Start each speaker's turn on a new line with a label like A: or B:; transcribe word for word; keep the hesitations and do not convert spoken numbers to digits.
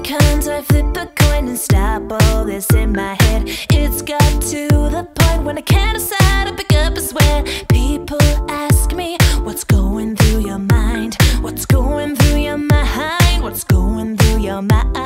A: can't I flip a coin and stop all this in my head? It's got to the point when I can't decide to pick up a sweat. People ask me, what's going through your mind? What's going through your mind? What's going through your mind?